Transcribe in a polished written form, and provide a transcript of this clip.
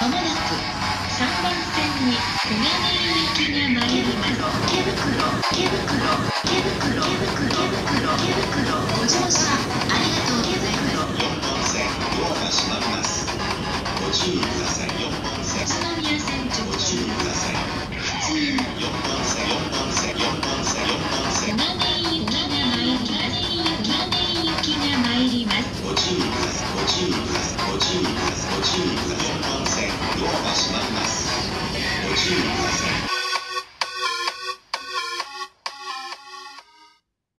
まもなく3番線に小金井行きが参ります。池袋、ご乗車ありがとうございます。 4番線ドアが閉まります。ご注意ください。4番線宇都宮線直ご注通意ください。 普通 4番線4番線4番線4番線小金井行きが参ります。 ご注意ください。ご注意ください。ご注意ください。ご注意ください。4番線ドアが閉まります。ご注意ください。